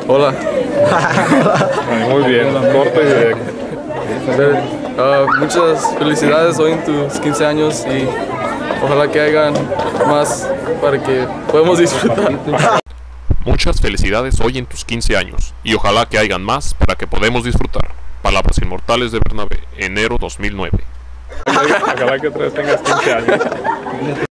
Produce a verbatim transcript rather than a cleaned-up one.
Hola. Ay, muy bien, corto y directo. Uh, muchas felicidades hoy en tus quince años y ojalá que hagan más para que podamos disfrutar. Muchas felicidades hoy en tus quince años y ojalá que hagan más para que podamos disfrutar. Palabras inmortales de Bernabé, enero dos mil nueve. Ojalá que otra vez tengas quince años.